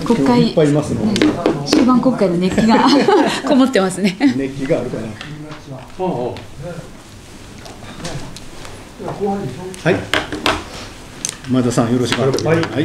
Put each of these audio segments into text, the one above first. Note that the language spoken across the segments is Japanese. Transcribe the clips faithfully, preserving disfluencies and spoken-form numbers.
国会いっぱいいますの。 終盤国会の熱気がこもってますね。 熱気があるかな。はい。前田さん、よろしくお願いします。はい。はい。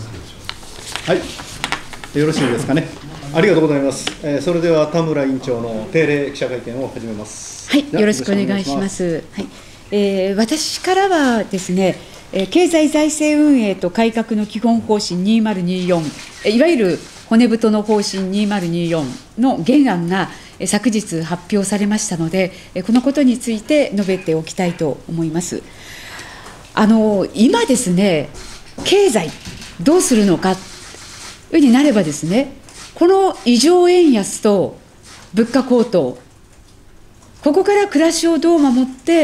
よろしいですかね。ありがとうございます。えー、それでは田村委員長の定例記者会見を始めます。 はい、よろしくお願いします。はい、えー、私からはですね、えー、経済財政運営と改革の基本方針にせんにじゅうよん、いわゆる骨太の方針にせんにじゅうよんの原案が昨日発表されましたので、このことについて述べておきたいと思います。あの今ですね、経済どうするのかというふうになればですね、この異常円安と物価高騰、ここから暮らしをどう守って、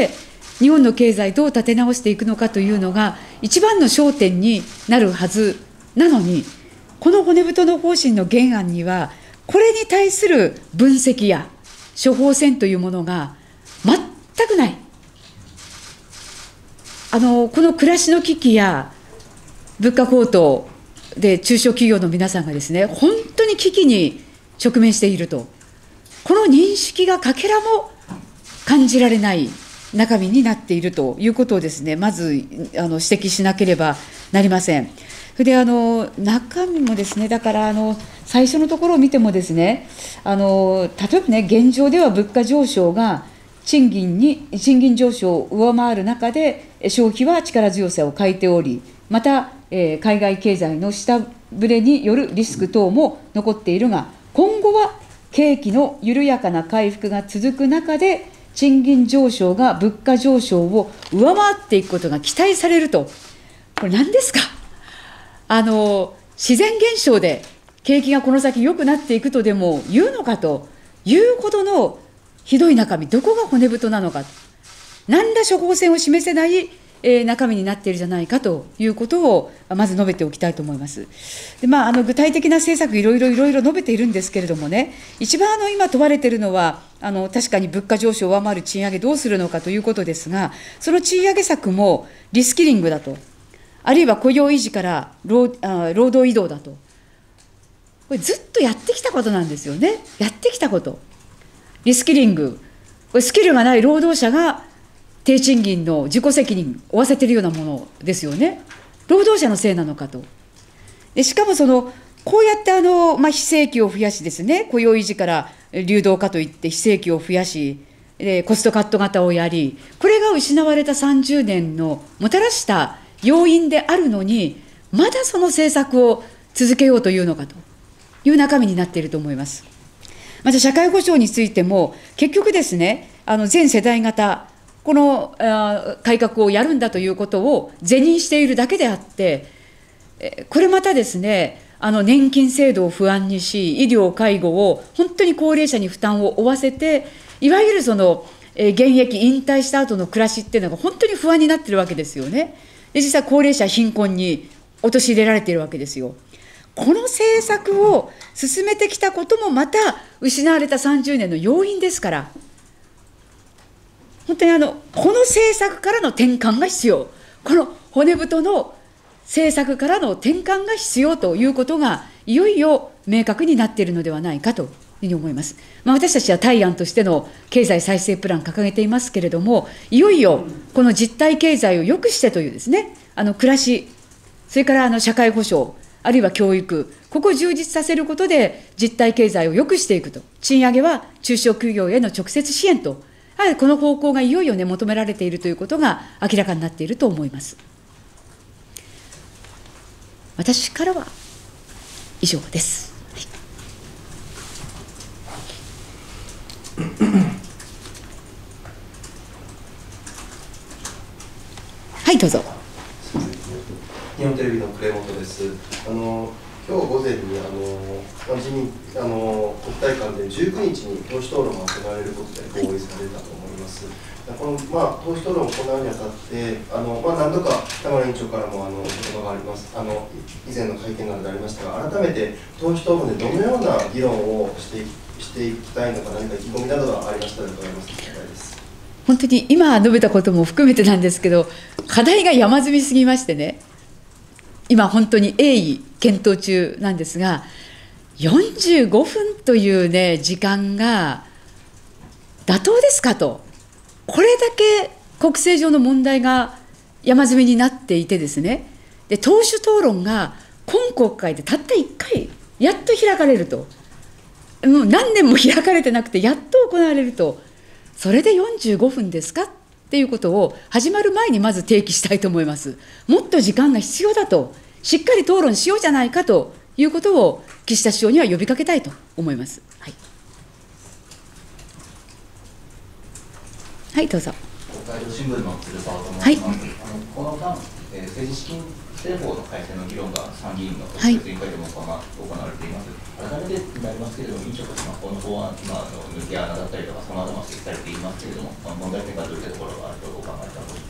日本の経済どう立て直していくのかというのが、一番の焦点になるはずなのに、この骨太の方針の原案には、これに対する分析や処方箋というものが全くない。あのこの暮らしの危機や物価高騰で中小企業の皆さんがですね、本当に危機に直面していると、この認識がかけらも感じられない中身になっているということをですね、まずあの指摘しなければなりません。それであの中身もですね、だからあの最初のところを見てもですね、あの例えばね、現状では物価上昇が賃金に賃金上昇を上回る中で、消費は力強さを欠いており、また、えー、海外経済の下振れによるリスク等も残っているが、今後は景気の緩やかな回復が続く中で、賃金上昇が物価上昇を上回っていくことが期待されると、これ何ですか。あの自然現象で景気がこの先良くなっていくとでも言うのかというほどのひどい中身、どこが骨太なのか、何ら処方箋を示せない、えー、中身になっているじゃないかということをまず述べておきたいと思います。で、まあ、あの具体的な政策いろいろいろいろ述べているんですけれどもね、一番あの今問われているのは、あの確かに物価上昇を上回る賃上げどうするのかということですが、その賃上げ策もリスキリングだと、あるいは雇用維持から労あ労働移動だと、これずっとやってきたことなんですよね。やってきたこと、リスキリング、これスキルがない労働者が低賃金の自己責任を負わせているようなものですよね。労働者のせいなのかと。でしかもそのこうやってあの、まあ、非正規を増やしですね、雇用維持から流動化といって非正規を増やし、でコストカット型をやり、これが失われたさんじゅうねんのもたらした要因であるのに、まだその政策を続けようというのかという中身になっていると思います。また社会保障についても結局ですね、あの全世代型この改革をやるんだということを是認しているだけであって、これまたですね、あの年金制度を不安にし、医療介護を本当に高齢者に負担を負わせて、いわゆるその現役引退した後の暮らしっていうのが本当に不安になっているわけですよね。で実際高齢者貧困に陥れられているわけですよ。この政策を進めてきたこともまた失われたさんじゅうねんの要因ですから、本当にあのこの政策からの転換が必要、この骨太の政策からの転換が必要ということがいよいよ明確になっているのではないかというふうに思います。まあ、私たちは対案としての経済再生プラン掲げていますけれども、いよいよこの実体経済を良くしてというですね、あの暮らし、それからあの社会保障、あるいは教育、ここを充実させることで実体経済を良くしていくと、賃上げは中小企業への直接支援と、やはりこの方向がいよいよ、ね、求められているということが明らかになっていると思います。私からは以上です。はい、どうぞ。 日本テレビの呉本です。あの今日午前にあの自民あの国対館でじゅうくにちに党首討論が行われることで合意されたと思います。このまあ党首討論を行うにあたってあのまあ何度か田村委員長からもあのお言葉があります。あの以前の会見などでありましたが、改めて党首討論でどのような議論をしてしていきたいのか、何か意気込みなどがありましたら伺います。 本当に今述べたことも含めてなんですけど、課題が山積みすぎましてね、今本当に鋭意検討中なんですが、よんじゅうごふんというね、時間が妥当ですかと、これだけ国政上の問題が山積みになっていてですね、で党首討論が今国会でたったいっかいやっと開かれると、もう何年も開かれてなくてやっと行われると、それでよんじゅうごふんですかっていうことを始まる前にまず提起したいと思います。もっと時間が必要だと、しっかり討論しようじゃないかということを岸田首相には呼びかけたいと思います。はい、はい、どうぞ。 北海道新聞の鶴沢と申します。はい、あのこの間、えー、政治資金規正法の改正の議論が参議院の特別委員会でも行われています。改めてになりますけれども、委員長としてこの法案、今の抜け穴だったりとか、さまざま指摘されていますけれども、問題点がどういったところがあるとお考えかと思います。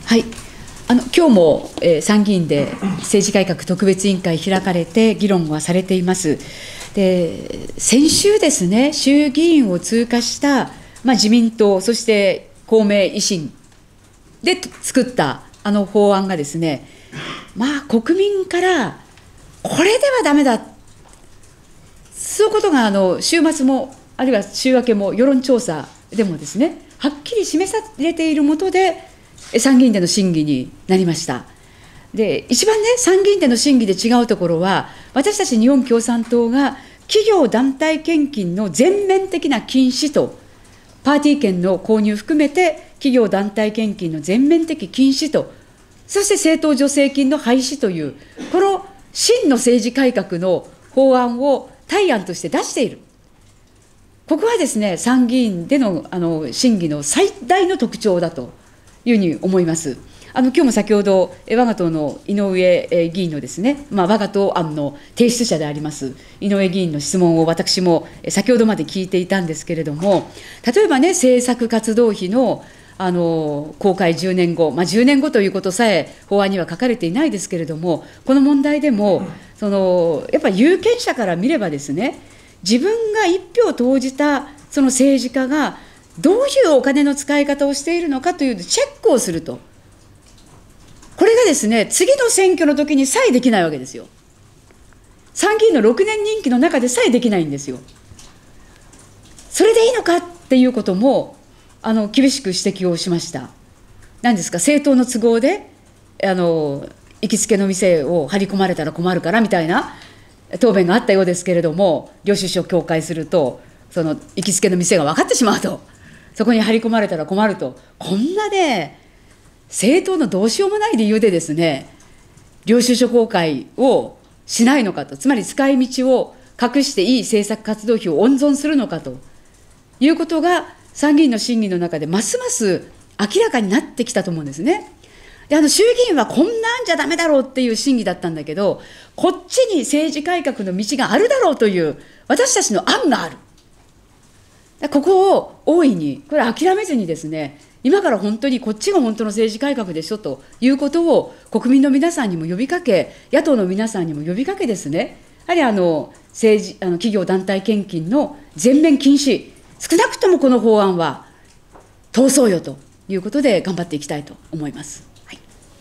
はい、あの今日も、えー、参議院で政治改革特別委員会開かれて議論はされています。で先週ですね、衆議院を通過した、まあ、自民党、そして公明、維新で作ったあの法案がですね、まあ、国民からこれではだめだ、そういうことがあの週末も、あるいは週明けも世論調査でもですね、はっきり示されているもとで、参議院での審議になりました。で一番ね、参議院での審議で違うところは、私たち日本共産党が企業団体献金の全面的な禁止と、パーティー券の購入含めて企業団体献金の全面的禁止と、そして政党助成金の廃止という、この真の政治改革の法案を対案として出している。ここはですね、参議院で の, あの審議の最大の特徴だというふうに思います。あの今日も先ほど、我が党の井上議員のですね、まあ、我が党案の提出者であります井上議員の質問を私も先ほどまで聞いていたんですけれども、例えばね、政策活動費のあの公開じゅうねんご、まあ、じゅうねんごということさえ法案には書かれていないですけれども、この問題でも、そのやっぱり有権者から見ればですね、自分が一票投じたその政治家がどういうお金の使い方をしているのかというチェックをすると、これがですね、次の選挙の時にさえできないわけですよ。参議院のろくねん任期の中でさえできないんですよ。それでいいのかっていうこともあの厳しく指摘をしました。何ですか、政党の都合であの行きつけの店を張り込まれたら困るからみたいな答弁があったようですけれども、領収書を公開すると、その行きつけの店が分かってしまうと、そこに張り込まれたら困ると、こんなね、政党のどうしようもない理由でですね、領収書公開をしないのかと、つまり使い道を隠していい政策活動費を温存するのかということが、参議院の審議の中でますます明らかになってきたと思うんですね。であの衆議院はこんなんじゃダメだろうっていう審議だったんだけど、こっちに政治改革の道があるだろうという私たちの案がある。ここを大いに、これ諦めずにですね、今から本当にこっちが本当の政治改革でしょということを国民の皆さんにも呼びかけ、野党の皆さんにも呼びかけですね、やはりあの政治あの企業団体献金の全面禁止、少なくともこの法案は通そうよということで頑張っていきたいと思います。はい、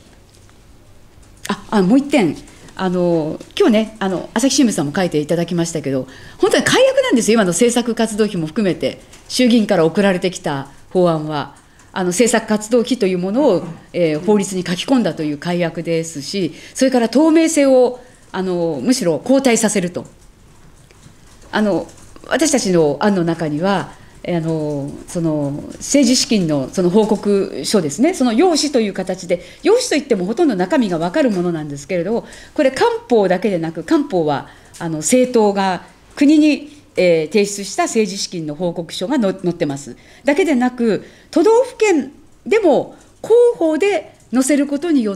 ああもう一点、あの今日ね、あの朝日新聞さんも書いていただきましたけど、本当に改悪なんですよ、今の政策活動費も含めて、衆議院から送られてきた法案は、あの政策活動費というものを、えー、法律に書き込んだという改悪ですし、それから透明性をあのむしろ後退させると。あの私たちの案の中には、あのその政治資金のその報告書ですね、その用紙という形で、用紙といってもほとんど中身が分かるものなんですけれども、これ、官報だけでなく、官報はあの政党が国に、えー、提出した政治資金の報告書が載ってます。だけでなく、都道府県でも広報で載せることによって、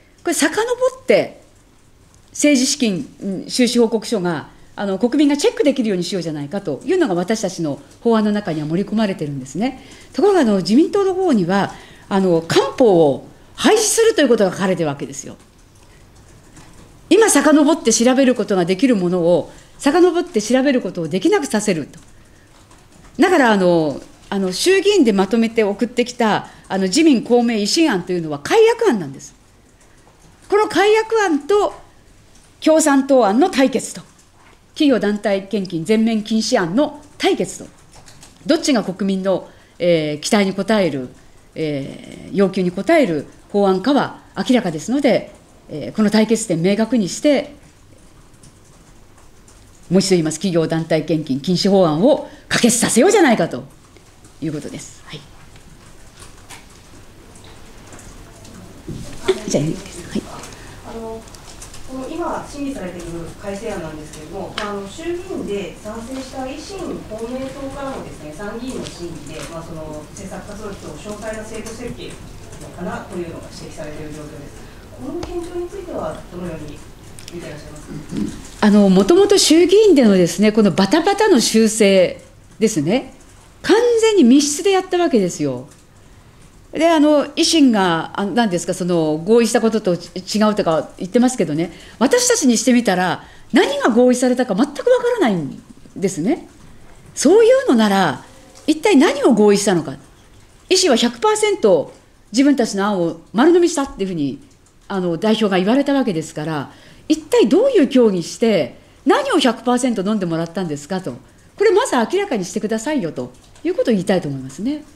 これ、遡って政治資金収支報告書があの国民がチェックできるようにしようじゃないかというのが私たちの法案の中には盛り込まれてるんですね。ところがあの自民党の方にはあの官報を廃止するということが書かれてるわけですよ。今遡って調べることができるものを遡って調べることをできなくさせると。だからあのあの衆議院でまとめて送ってきたあの自民公明維新案というのは改悪案なんです。この改悪案と共産党案の対決と、企業団体献金全面禁止案の対決と、どっちが国民の、えー、期待に応える、えー、要求に応える法案かは明らかですので、えー、この対決点明確にして、もう一度言います、企業団体献金禁止法案を可決させようじゃないかということです。はい、じゃあいいです。はい、 あのこの今、審議されている改正案なんですけれども、あの衆議院で賛成した維新、公明党からもですね、参議院の審議で、まあ、その政策活動費と詳細な制度設計かなというのが指摘されている状況です。この現状については、どのように見ていらっしゃいますか。 あのもともと衆議院でのですね、このバタバタの修正ですね、完全に密室でやったわけですよ。で、あの維新が何ですか、その合意したことと違うとか言ってますけどね、私たちにしてみたら、何が合意されたか全くわからないんですね。そういうのなら、一体何を合意したのか、維新は ひゃくパーセント 自分たちの案を丸飲みしたっていうふうにあの代表が言われたわけですから、一体どういう協議して、何を ひゃくパーセント 飲んでもらったんですかと、これ、まず明らかにしてくださいよということを言いたいと思いますね。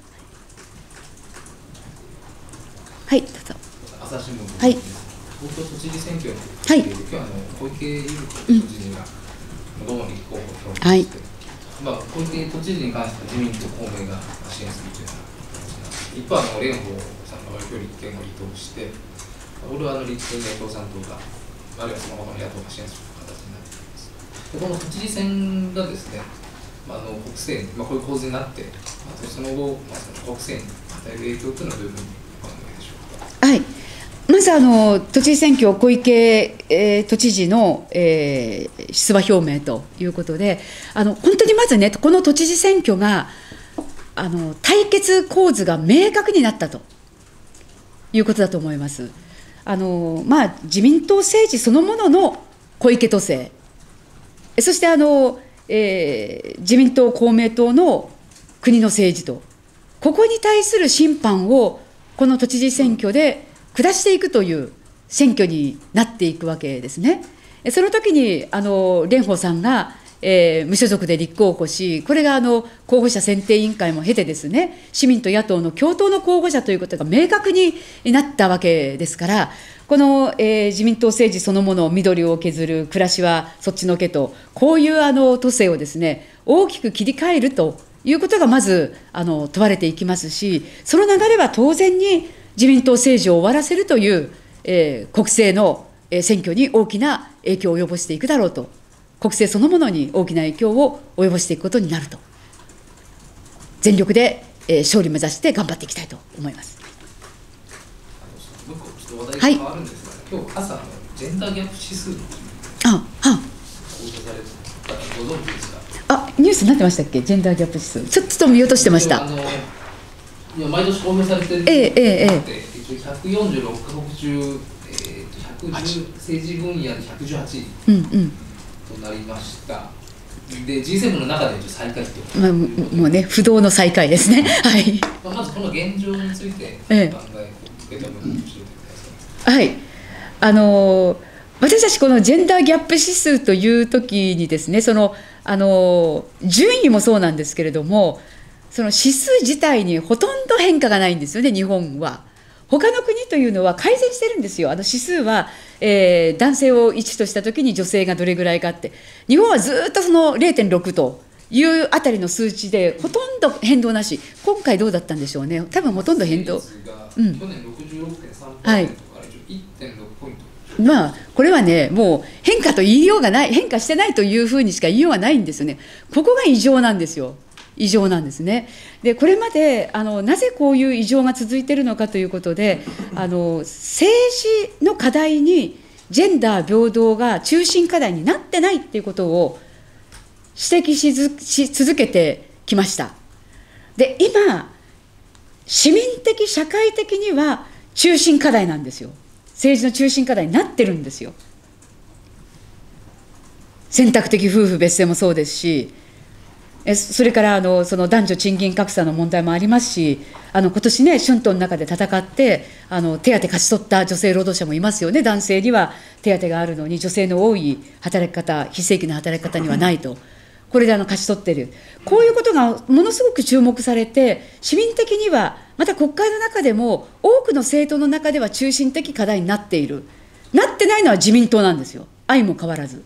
はい、どうぞ。 朝日新聞はい、 東京都知事選挙の、 はい、 今日はあの小池百合子都知事がどうも立候補を表明して、はい、まあ、小池都知事に関しては自民と公明が支援するというような形な、一方、あの蓮舫さんが割と立憲を離党して、俺はあの立憲や共産党が、あるいはその他の野党が支援する形になっています。でこの都知事選がですね、まあ、あの国政に、まあ、こういう構図になって、まあ、その後、まあ、その国政に与える影響というのはどういうふうにお考えでしょうか。 はい、まずあの都知事選挙、小池、えー、都知事の、えー、出馬表明ということで、あの本当にまずね、この都知事選挙があの対決構図が明確になったということだと思います。あのまあ、自民党政治そのものの小池都政、そしてあの、えー、自民党、公明党の国の政治と、ここに対する審判をこの都知事選挙で下していくという選挙になっていくわけですね。その時にあの蓮舫さんが、えー、無所属で立候補し、これがあの候補者選定委員会も経てですね、市民と野党の共闘の候補者ということが明確になったわけですから、この、えー、自民党政治そのものを緑を削る、暮らしはそっちのけと、こういうあの都政をですね、大きく切り替えるということがまずあの問われていきますし、その流れは当然に自民党政治を終わらせるという、えー、国政の、えー、選挙に大きな影響を及ぼしていくだろうと、国政そのものに大きな影響を及ぼしていくことになると、全力で、えー、勝利目指して頑張っていきたいと思います。 もう一個ちょっと話題が変わるんですが、はい、今日朝のジェンダーギャップ指数のあは公表された、ご存知ですか。 あ、ニュースになってましたっけ、ジェンダーギャップ指数、ちょっと見落としてました。 あのいや毎年公表されてる、 ええええ、 ひゃくよんじゅうろっかこく中、えー、ひゃくじゅう政治分野でひゃくじゅうはちいとなりました。で ジーセブン の中で最下位ということで、まあ、 もうね、不動の最下位ですね。はい。 まあ、まずこの現状について、 ええ、 考えを受け止めて教えてください。 はい。あの私たちこのジェンダーギャップ指数というときにですね、そのあの順位もそうなんですけれども、その指数自体にほとんど変化がないんですよね、日本は。他の国というのは改善してるんですよ。あの指数は、えー、男性をいちとしたときに女性がどれぐらいかって、日本はずっとその れいてんろく というあたりの数値でほとんど変動なし。今回どうだったんでしょうね。多分ほとんど変動。 うん、去年 ろくじゅうろくてんさんパーセント から いってんろくポイント。 まあ、これはね、もう変化と言いようがない、変化してないというふうにしか言いようがないんですよね。ここが異常なんですよ。異常なんですね。でこれまであのなぜこういう異常が続いているのかということで、あの政治の課題にジェンダー平等が中心課題になってないということを指摘しずし続けてきました。で今市民的社会的には中心課題なんですよ。政治の中心課題になってるんですよ。選択的夫婦別姓もそうですし、 えそれからあのその男女賃金格差の問題もありますし、あの今年ね、春闘の中で戦ってあの手当勝ち取った女性労働者もいますよね。男性には手当があるのに、女性の多い働き方、非正規の働き方にはないと、これであの勝ち取っている、こういうことがものすごく注目されて、市民的には、また国会の中でも、多くの政党の中では中心的課題になっている、なってないのは自民党なんですよ、相も変わらず。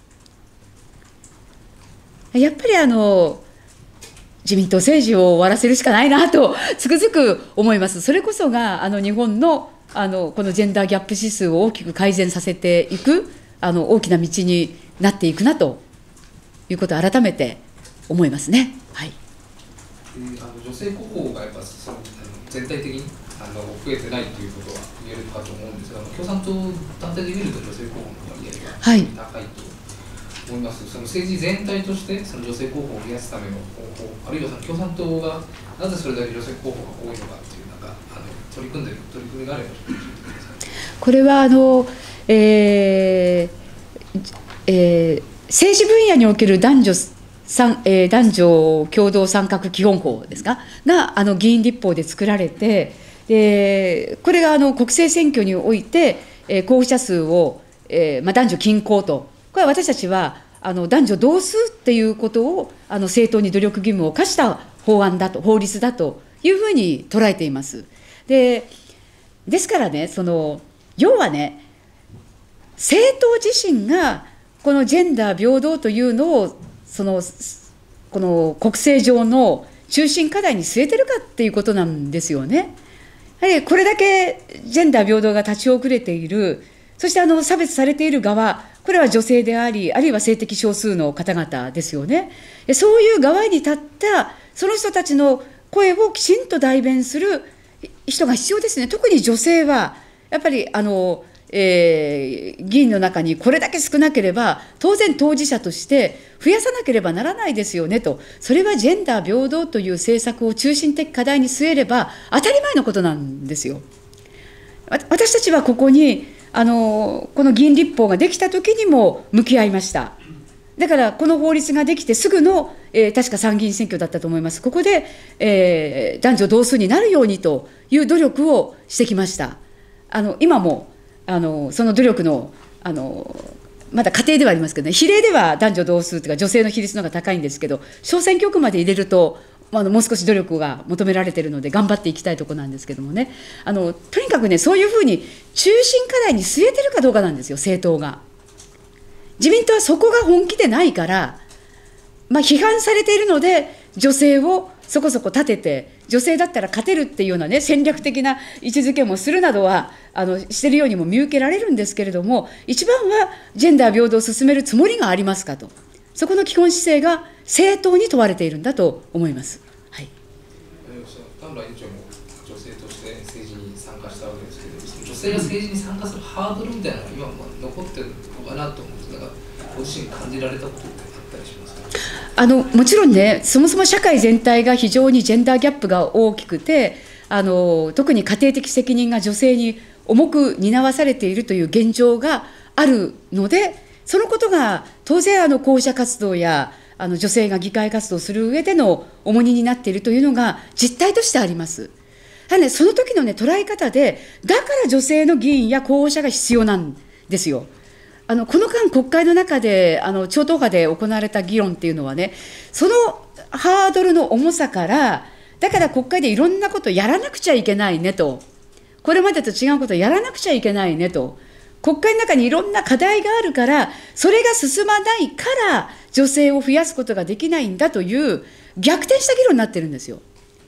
やっぱりあの自民党政治を終わらせるしかないなとつくづく思います。それこそがあの日本の、あのこのジェンダーギャップ指数を大きく改善させていくあの大きな道になっていくなということを改めて思いますね。はい、 えー、あの女性候補がやっぱその全体的にあの増えてないということは言えるかと思うんですが、共産党団体で見ると女性候補の割合が高いと思います。はい、その政治全体としてその女性候補を増やすための方法、あるいはその共産党がなぜそれだけ女性候補が多いのかというなんかあの取り組んでいる取り組みがあれば教えてください。 これはあの、えーえー、政治分野における男女えー、男女共同参画基本法ですかがあの議員立法で作られて、でこれがあの国政選挙において、えー、候補者数を、えーまあ、男女均衡と、これは私たちはあの男女同数っていうことをあの政党に努力義務を課した法案だと、法律だというふうに捉えています。で、ですからね、その要はね、政党自身がこのジェンダー平等というのをそのこの国政上の中心課題に据えてるかっていうことなんですよね。やはりこれだけジェンダー平等が立ち遅れている、そしてあの差別されている側、これは女性であり、あるいは性的少数の方々ですよね。そういう側に立ったその人たちの声をきちんと代弁する人が必要ですね。特に女性はやっぱりあのえー、議員の中にこれだけ少なければ当然当事者として増やさなければならないですよねと、それはジェンダー平等という政策を中心的課題に据えれば当たり前のことなんですよ。私たちはここにあのこの議員立法ができた時にも向き合いました。だからこの法律ができてすぐの、えー、確か参議院選挙だったと思います。ここで、えー、男女同数になるようにという努力をしてきました。あの今もあのその努力の、あのまだ過程ではありますけどね、比例では男女同数というか女性の比率の方が高いんですけど、小選挙区まで入れるとあのもう少し努力が求められているので頑張っていきたいところなんですけどもね、あのとにかくね、そういうふうに中心課題に据えてるかどうかなんですよ、政党が。自民党はそこが本気でないから、まあ、批判されているので女性をそこそこ立てて、女性だったら勝てるっていうようなね、戦略的な位置づけもするなどはあのしているようにも見受けられるんですけれども、一番はジェンダー平等を進めるつもりがありますかと、そこの基本姿勢が政党に問われているんだと思います。はい、 田村委員長も女性として政治に参加したわけですけど、女性が政治に参加するハードルみたいなのが今も残ってるのかなと思うんですが、ご自身感じられたことってあったりしますか？ あのもちろんね、そもそも社会全体が非常にジェンダーギャップが大きくて、あの特に家庭的責任が女性に重く担わされているという現状があるので、そのことが当然あの候補者活動やあの女性が議会活動する上での重荷になっているというのが実態としてあります。ただね、その時の、ね、捉え方で、だから女性の議員や候補者が必要なんですよ。あのこの間、国会の中であの超党派で行われた議論っていうのはね、そのハードルの重さから、だから国会でいろんなことをやらなくちゃいけないねと、これまでと違うことをやらなくちゃいけないねと、国会の中にいろんな課題があるから、それが進まないから女性を増やすことができないんだという逆転した議論になってるんですよ。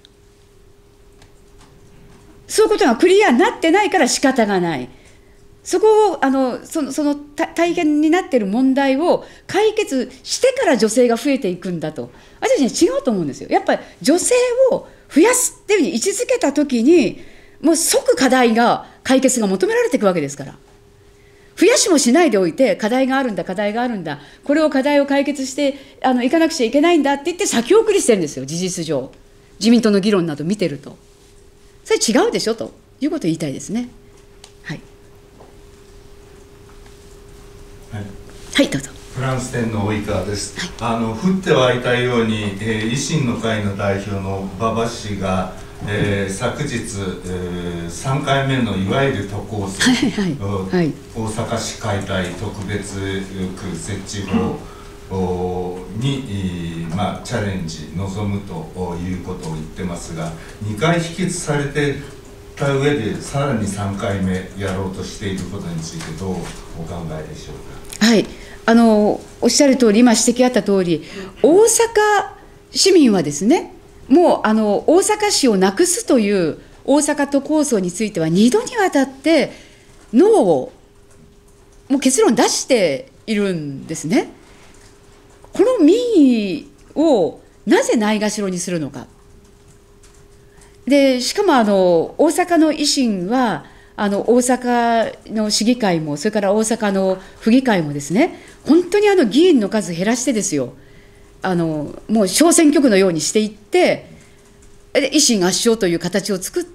そういうことがクリアになってないから仕方がない。そこをあのその、その大変になっている問題を解決してから女性が増えていくんだと、私たちに違うと思うんですよ。やっぱり女性を増やすっていうふうに位置づけたときに、もう即課題が解決が求められていくわけですから、増やしもしないでおいて、課題があるんだ、課題があるんだ、これを課題を解決してあのいかなくちゃいけないんだって言って先送りしてるんですよ、事実上。自民党の議論など見てると、それ違うでしょということを言いたいですね。はい、はい、はい、どうぞ。 フランス天皇及川です。あの降って湧いたように、えー、維新の会の代表の馬場氏が、えー、昨日、えー、さんかいめのいわゆる都構想、はいはいはい、大阪市解体特別区設置法に、まあ、チャレンジ臨むということを言ってますが、にかい否決されてた上でさらにさんかいめやろうとしていることについてどうお考えでしょうか。 はい、あのおっしゃる通り、今指摘あった通り、大阪市民はですね、もうあの大阪市をなくすという大阪都構想についてはにどにわたってノーをもう結論出しているんですね。この民意をなぜないがしろにするのか。でしかもあの大阪の維新はあの大阪の市議会もそれから大阪の府議会もですね、本当にあの議員の数減らしてですよ、あのもう小選挙区のようにしていって、維新圧勝という形を作って、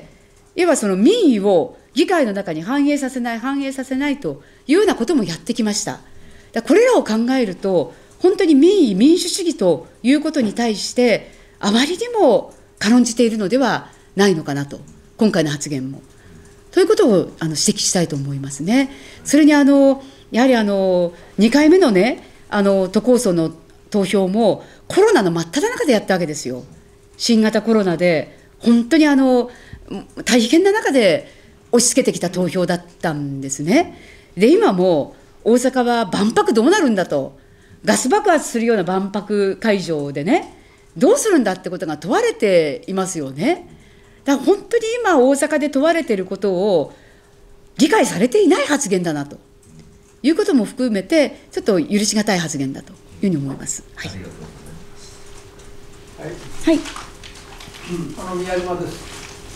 いわばその民意を議会の中に反映させない、反映させないというようなこともやってきました。だこれらを考えると、本当に民意、民主主義ということに対して、あまりにも軽んじているのではないのかなと、今回の発言も。ということをあの指摘したいと思いますね。それにあのやはりあのにかいめのね、あの都構想の投票もコロナの真っ只中でやったわけですよ。新型コロナで本当にあの大変な中で押し付けてきた投票だったんですね。で今も大阪は万博どうなるんだと、ガス爆発するような万博会場でね、どうするんだってことが問われていますよね。だから本当に今大阪で問われていることを理解されていない発言だなということも含めて、ちょっと許し難い発言だというふうに思います。はい。はい。 うん、あの宮島です。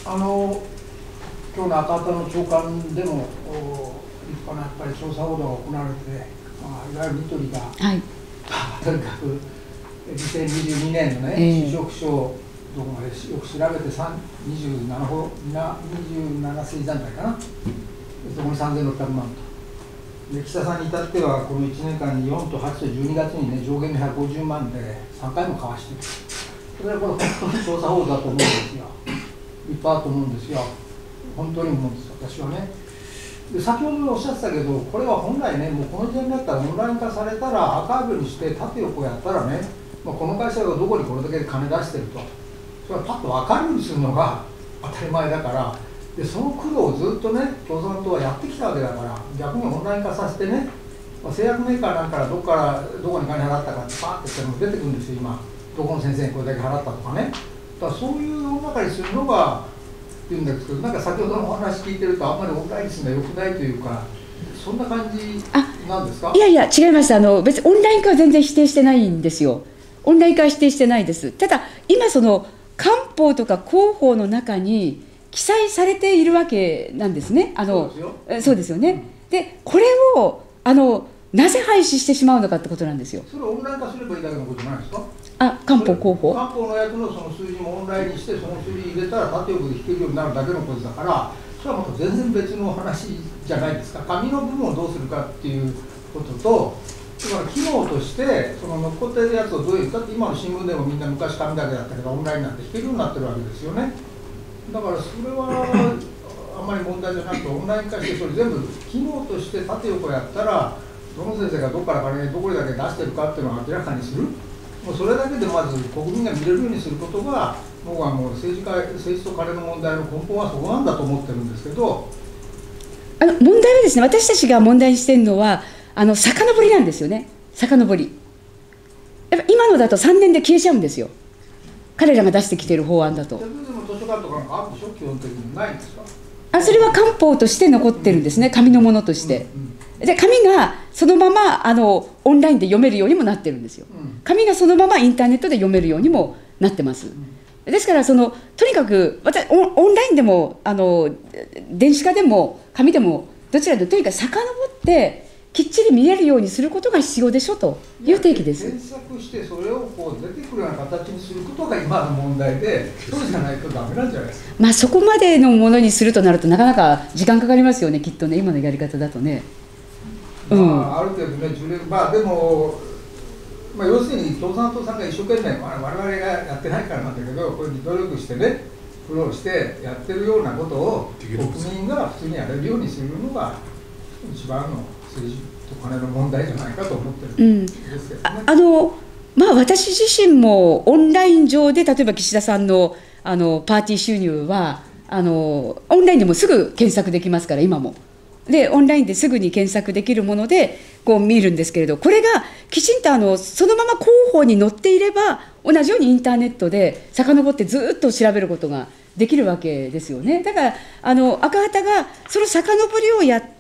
あの今日の赤旗の長官でも立派なやっぱり調査報道が行われて、まあ、いわゆるニトリが、はい、とにかくにせんにじゅうにねんのね、就職賞どこまでよく調べてにじゅうななほにじゅうなな水団体かな、そこにさんぜんろっぴゃくまんと。で岸田さんに至ってはこのいちねんかんによんとはちとじゅうにがつにね、上限のひゃくごじゅうまんでさんかいも交わしている。それはこれ本当に調査報道だと思うんですよ。いっぱいあると思うんですよ。本当に思うんですよ、私はね。で先ほどおっしゃってたけど、これは本来ね、もうこの時点だったらオンライン化されたら、アーカイブにして縦横やったらね、まあ、この会社がどこにこれだけ金出してると、それはパッと分かるようにするのが当たり前だから、でその苦労をずっとね、共産党はやってきたわけだから、逆にオンライン化させてね、まあ、製薬メーカーなんかからどこからどこに金払ったかってパーって言って出てくるんですよ、今。どこの先生にこれだけ払ったとかね。だからそういう世の中にするのが言うんですけど、なんか先ほどのお話聞いてると、あんまりオンラインにするのは良くないというか、そんな感じなんですか？ いやいや、違います。あの別にオンライン化は全然否定してないんですよ。オンライン化は否定してないです。ただ、今、その官報とか広報の中に記載されているわけなんですね。あのそうですよね。で、これをあのなぜ廃止してしまうのかってことなんですよ。 それをオンライン化すればいいだけのことじゃないですか？ あ、官報、広報。 官報のやつのその数字もオンラインにして、その数字入れたら縦横で引けるようになるだけのことだから、それはまた全然別の話じゃないですか。紙の部分をどうするかっていうことと、だから機能としてその残ってるやつをどういうかって、今の新聞でもみんな昔紙だけだったけど、オンラインなんて引けるようになってるわけですよね。だからそれはあんまり問題じゃなくて、オンライン化してそれ全部機能として縦横やったら、どの先生がどこから金どこだけ出してるかっていうのを明らかにする。もうそれだけでまず国民が見れるようにすることが、僕はもう政治家、政治と金の問題の根本はそこなんだと思ってるんですけど、 あの問題はですね、私たちが問題にしているのは、あの遡りなんですよね、遡り。やっぱ今のだとさんねんで消えちゃうんですよ、彼らが出してきている法案だと。 でも図書館とかなんかあるでしょ、基本的にないんですか？ あ、それは官報として残ってるんですね、紙のものとして。うんうんで紙がそのままあのオンラインで読めるようにもなってるんですよ。紙がそのままインターネットで読めるようにもなってます。ですからそのとにかく私 オ, オンラインでもあの電子化でも紙でもどちらでもとにかく遡ってきっちり見えるようにすることが必要でしょという提起です。 検索してそれをこう出てくるような形にすることが今の問題で、そうじゃないとダメなんじゃないですか。 まあそこまでのものにするとなるとなかなか時間かかりますよね、きっとね、今のやり方だとね。 うん、まあ、ある程度ね、じゅうねん、まあでも、まあ、要するに共産党さんが一生懸命、我々がやってないからなんだけど、これに努力してね、苦労してやってるようなことを、国民が普通にやれるようにするのが、一番の政治と金の問題じゃないかと思ってるんですけどね。 うん、あのまあ、私自身もオンライン上で、例えば岸田さんの、あのパーティー収入はあの、オンラインでもすぐ検索できますから、今も。で、オンラインですぐに検索できるものでこう見るんですけれど、これがきちんとあのそのまま広報に載っていれば、同じようにインターネットで遡ってずっと調べることができるわけですよね。だからあの赤旗がその遡りをやって、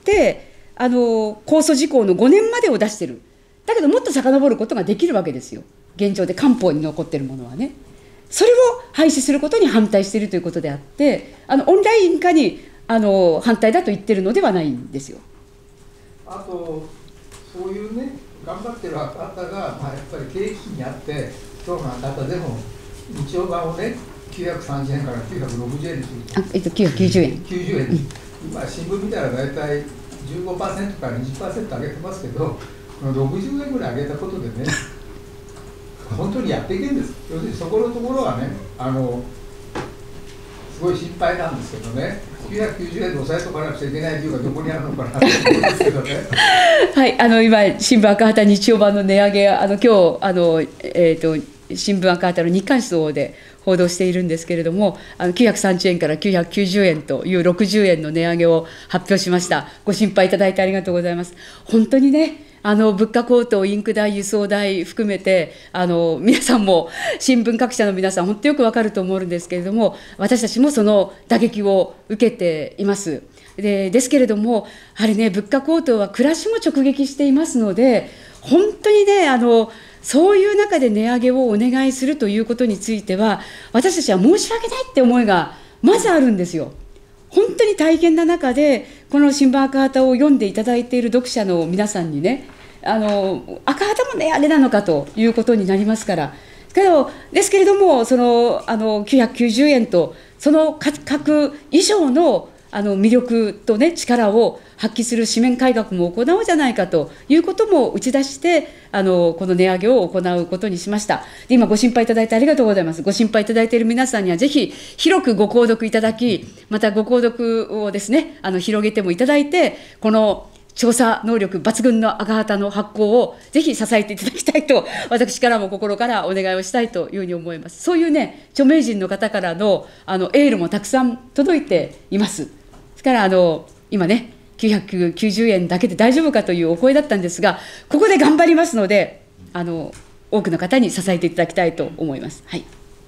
あの控訴事項のごねんまでを出してる。だけどもっと遡ることができるわけですよ、現状で官報に残っているものはね。それを廃止することに反対しているということであって、あのオンライン化にあの反対だと言ってるのではないんですよ。 あと、そういうね、頑張ってる赤旗が、まあ、やっぱり景気にあって、今日の赤旗でも、日曜版をね、きゅうひゃくさんじゅうえんからきゅうひゃくろくじゅうえんにすると、 あ、えっと、きゅうひゃくきゅうじゅうえん。 きゅうじゅうえん、うん、今、新聞見たら大体じゅうごパーセントからにじゅっパーセント上げてますけど、ろくじゅうえんぐらい上げたことでね、本当にやっていけるんです。要するにそこのところはね、あのすごい心配なんですけどね、きゅうひゃくきゅうじゅうえんで抑えとかなくちゃいけない理由がどこにあるのかなと思うんですけどね。 はい、あの今、新聞赤旗日曜版の値上げ、あの今日あの、えー、と新聞赤旗の日刊紙の方で報道しているんですけれども、あのきゅうひゃくさんじゅうえんからきゅうひゃくきゅうじゅうえんというろくじゅうえんの値上げを発表しました。ご心配いただいてありがとうございます。本当にね、あの物価高騰、インク代、輸送代含めて、あの皆さんも新聞各社の皆さん、本当よくわかると思うんですけれども、私たちもその打撃を受けています。で、ですけれども、やはりね、物価高騰は暮らしも直撃していますので、本当にね、あのそういう中で値上げをお願いするということについては、私たちは申し訳ないって思いがまずあるんですよ。本当に大変な中で、この新聞赤旗を読んでいただいている読者の皆さんにね、あの赤旗も値上げなのかということになりますから。けどですけれども、そのあのきゅうひゃくきゅうじゅうえんとその価格以上のあの魅力と、ね、力を発揮する紙面改革も行おうじゃないかということも打ち出して、あのこの値上げを行うことにしました。で、今ご心配いただいてありがとうございます。ご心配いただいている皆さんにはぜひ広くご購読いただき、またご購読をですね、あの広げてもいただいて、この調査能力抜群の赤旗の発行をぜひ支えていただきたいと、私からも心からお願いをしたいというふうに思います。そういうね、著名人の方からのあのエールもたくさん届いています。ですからあの今ね、きゅうひゃくきゅうじゅうえんだけで大丈夫かというお声だったんですが、ここで頑張りますので、あの多くの方に支えていただきたいと思います。はい。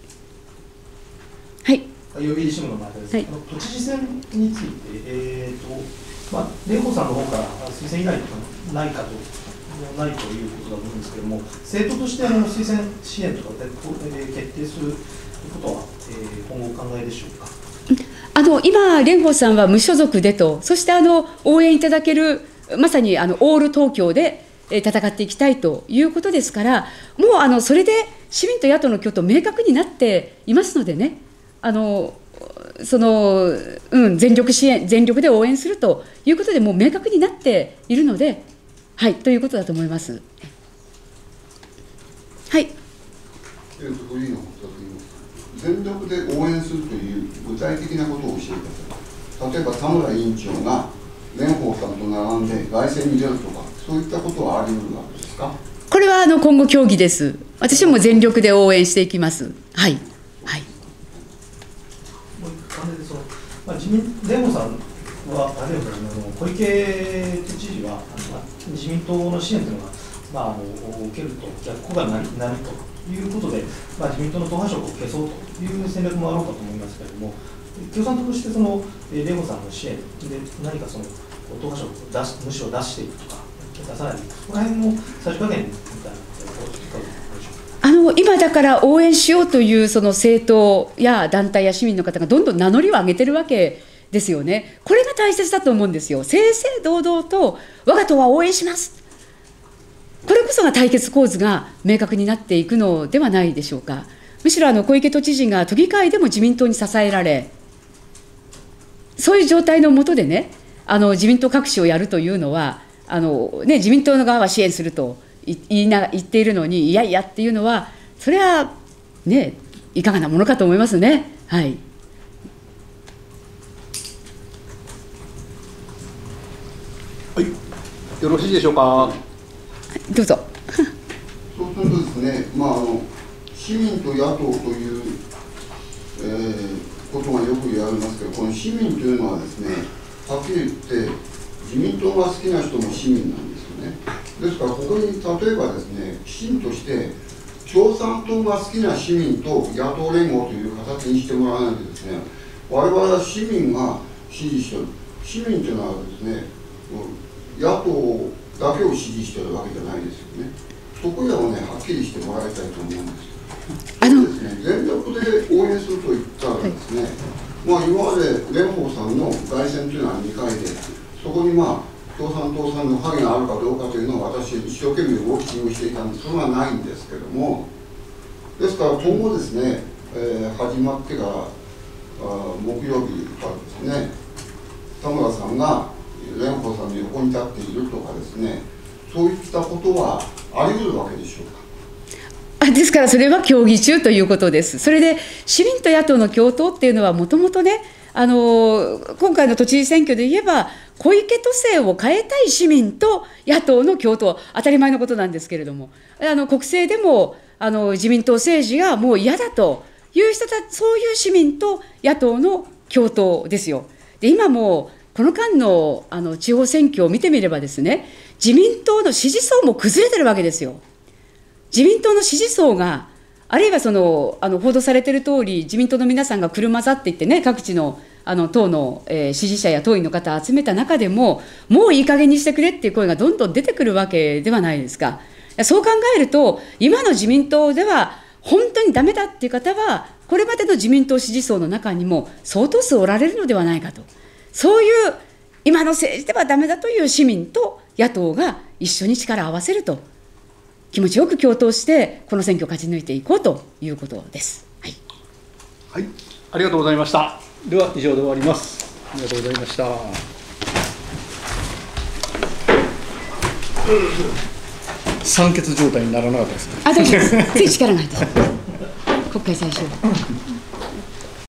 はい。 予備新聞の前です。はい、あの都知事選について、えーとまあ、蓮舫さんの方から推薦依頼とかないかとないということだと思うんですけれども、政党としてあの推薦支援とかで、えー、決定することは、えー、今後お考えでしょうか。 あの今、蓮舫さんは無所属でと、そしてあの応援いただける、まさにあのオール東京で戦っていきたいということですから、もうあのそれで市民と野党の共闘、明確になっていますのでね、あのそのうん、全力支援、全力で応援するということでもう明確になっているので、はい、ということだと思います。はい。 えーと、全力で応援するという具体的なことを教えてください。例えば田村委員長が蓮舫さんと並んで凱旋に出るとか、そういったことはあり得るわけですか。 これはあの今後協議です。私も全力で応援していきます。はい。はい。 まあ、自民蓮舫さんはあれですね、あの小池都知事はあの自民党の支援というのが、まあ、あの受けると逆効果になるということで、まあ、自民党の党派色を消そうという戦略もあろうかと思いますけれども、共産党としてその蓮舫さんの支援で何かその党派色を出しむしろ出していくとか出さない、ここら辺のさじ加減みたいなこといかがでしょうか。 あの今だから応援しようというその政党や団体や市民の方がどんどん名乗りを上げてるわけですよね。これが大切だと思うんですよ。正々堂々と我が党は応援します、これこそが対決構図が明確になっていくのではないでしょうか。むしろあの小池都知事が都議会でも自民党に支えられ、そういう状態の下でね、あの自民党隠しをやるというのはあの、ね、自民党の側は支援すると言いな言っているのに、いやいやっていうのは、それは、ね、いかがなものかと思いますね。はい、 はい、よろしいでしょうか。 どうぞ。 そうするとですね、まあ、あの市民と野党という、えー、ことがよく言われますけど、この市民というのはですね、はっきり言って自民党が好きな人も市民なんですよね。ですからここに例えばですね、きちんとして共産党が好きな市民と野党連合という形にしてもらわないとですね、我々は市民が支持している、市民というのはですね、野党だけを支持しているわけじゃないですよね。そこらをね、はっきりしてもらいたいと思うんですよ。あのですね、全力で応援すると言ったらですね、はい、まあ今まで蓮舫さんの凱旋というのはにかいで、そこにまあ共産党さんの影があるかどうかというのを私、一生懸命ウォッチングしていたんです。それはないんですけども、ですから今後ですね、えー、始まってからあ木曜日からですね、田村さんが蓮舫さんの横に立っているとかですね、そういったことはあり得るわけでしょうか。 ですからそれは協議中ということです。それで市民と野党の共闘っていうのはもともとね、あの今回の都知事選挙で言えば小池都政を変えたい市民と野党の共闘、当たり前のことなんですけれども、あの国政でもあの自民党政治がもう嫌だという人たち、そういう市民と野党の共闘ですよ。で今もこの間の、あの地方選挙を見てみればですね、自民党の支持層も崩れてるわけですよ。自民党の支持層が、あるいはそのあの報道されている通り、自民党の皆さんが車座っていってね、各地のあの党の、えー、支持者や党員の方を集めた中でも、もういい加減にしてくれっていう声がどんどん出てくるわけではないですか。そう考えると、今の自民党では本当にダメだっていう方は、これまでの自民党支持層の中にも相当数おられるのではないかと。そういう今の政治ではダメだという市民と野党が一緒に力を合わせると、気持ちよく共闘してこの選挙を勝ち抜いていこうということです。はい、 はい、ありがとうございました。では以上で終わります。ありがとうございました。酸欠状態にならなかったですか。 あ、大丈夫です。つい力が入ってしまう。国会最初。